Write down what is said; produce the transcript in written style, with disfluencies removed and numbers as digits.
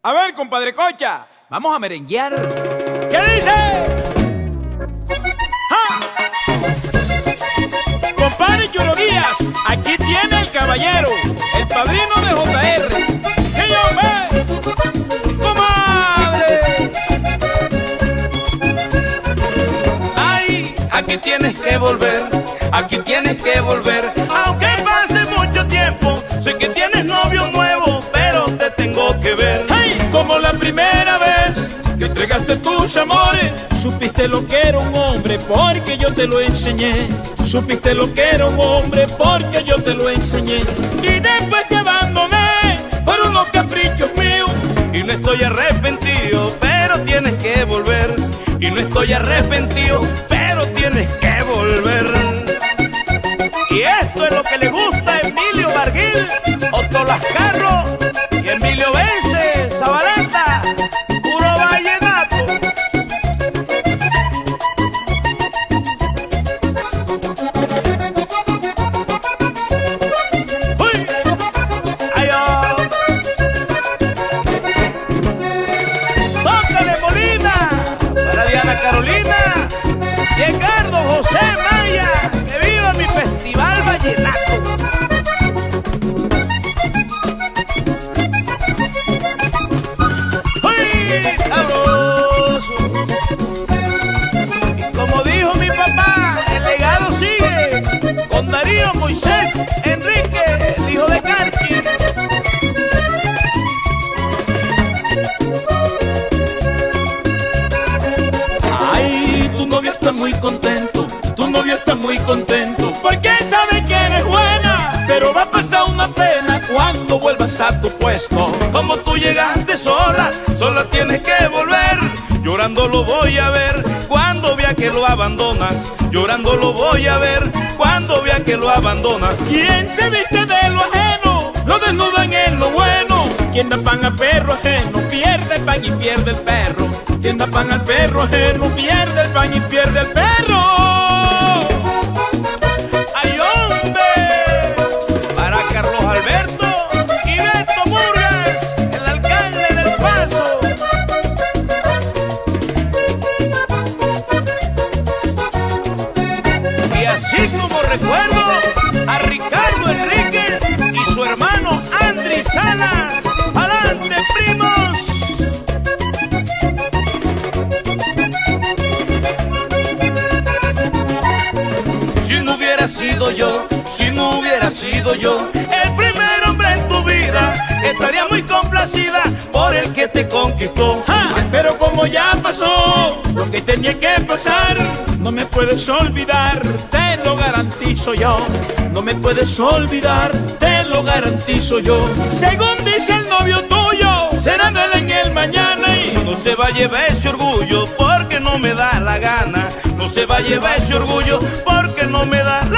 A ver, compadre Cocha, vamos a merenguear. ¿Qué dice? ¡Ja! Compadre Churo Diaz, aquí tiene el caballero, el padrino de JR. ¡Que yo ve! ¡Comadre! Ay, aquí tienes que volver, aquí tienes que volver. Aunque pase mucho tiempo, sé que tienes novio nuevo, pero te tengo que ver. ¡Hey! Como la primera vez que entregaste tus amores, supiste lo que era un hombre porque yo te lo enseñé. Supiste lo que era un hombre porque yo te lo enseñé. Y después te abandoné por unos caprichos míos. Y no estoy arrepentido, pero tienes que volver. Y no estoy arrepentido, pero tienes que volver. Y esto es lo que le gusta a Emilio Barguil, Otto Lascarro y Emilio Vence, Zabaleta, puro vallenato. ¡Uy! ¡Ay, oh! ¡Tócale, Molina! Para Diana Carolina y Ricardo José Maya. ¡Que viva mi festival vallenato! Con Darío Moisés Enrique, el hijo de Carchi. Ay, tu novio está muy contento, tu novio está muy contento, porque él sabe que eres buena, pero va a pasar una pena cuando vuelvas a tu puesto. Como tú llegaste sola, sola tienes que volver. Llorando lo voy a ver cuando vea que lo abandonas. Llorando lo voy a ver cuando vea que lo abandonas. Quien se viste de lo ajeno, lo desnudan en lo bueno. Quien da pan al perro ajeno, pierde el pan y pierde el perro. Quien da pan al perro ajeno, pierde el pan y pierde el perro. ¡Ay, hombre! Para Carlos Alberto y Beto Murgas, el alcalde del Paso. Y así como recuerdo a Ricardo Enríquez y su hermano Andri Salas. ¡Adelante, primos! Si no hubiera sido yo, si no hubiera sido yo el primer hombre en tu vida, estaría muy complacida por el que te conquistó. ¡Ja! Pero como ya pasó lo que tenía que pasar, no me puedes olvidar, te lo garantizo yo. No me puedes olvidar, te lo garantizo yo. Según dice el novio tuyo, será de él en el mañana y no se va a llevar ese orgullo porque no me da la gana. No se va a llevar ese orgullo porque no me da la